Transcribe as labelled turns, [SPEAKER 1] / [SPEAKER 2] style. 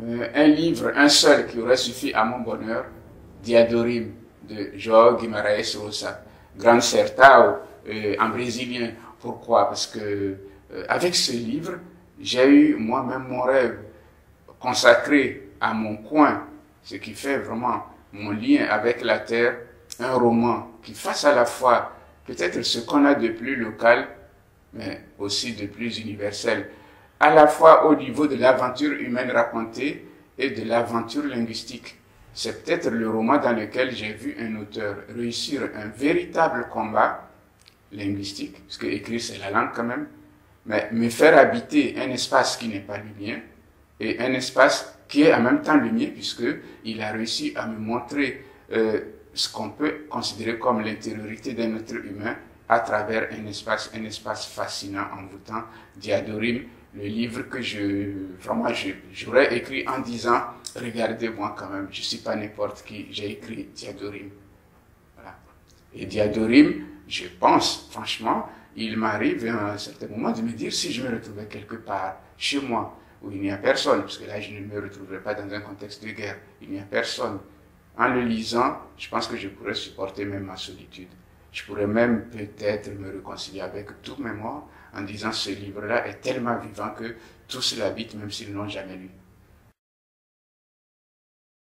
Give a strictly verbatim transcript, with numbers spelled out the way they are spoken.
[SPEAKER 1] euh, un livre, un seul qui aurait suffi à mon bonheur, Diadorim de João Guimarães Rosa, Grand Sertão, euh, en brésilien. Pourquoi? Parce que euh, avec ce livre, j'ai eu moi-même mon rêve consacré à mon coin, ce qui fait vraiment mon lien avec la terre, un roman qui fasse à la fois peut-être ce qu'on a de plus local, mais aussi de plus universel, à la fois au niveau de l'aventure humaine racontée et de l'aventure linguistique. C'est peut-être le roman dans lequel j'ai vu un auteur réussir un véritable combat linguistique, parce que écrire c'est la langue quand même, mais me faire habiter un espace qui n'est pas le mien, et un espace qui est en même temps le mien, puisqu'il a réussi à me montrer euh, ce qu'on peut considérer comme l'intériorité d'un être humain à travers un espace, un espace fascinant, envoûtant, Diadorim, le livre que je, vraiment, j'aurais écrit en disant, regardez-moi quand même, je ne suis pas n'importe qui, j'ai écrit Diadorim. Voilà. Et Diadorim, je pense, franchement, il m'arrive à un certain moment de me dire si je me retrouvais quelque part, chez moi, où il n'y a personne, parce que là, je ne me retrouverai pas dans un contexte de guerre, il n'y a personne. En le lisant, je pense que je pourrais supporter même ma solitude. Je pourrais même peut-être me réconcilier avec tous mes morts en disant ce livre-là est tellement vivant que tous l'habitent même s'ils ne l'ont jamais lu.